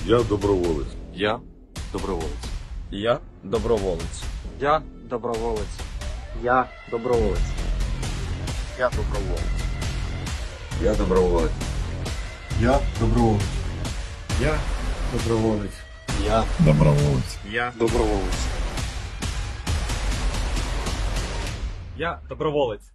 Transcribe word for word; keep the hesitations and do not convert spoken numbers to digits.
Я доброволець. Я доброволець. Я доброволець. Я доброволець. Я доброволець. Я доброволець. Я доброволець. Я доброволець. Я доброволець. Я Доброволець. Я Доброволець. Я доброволець.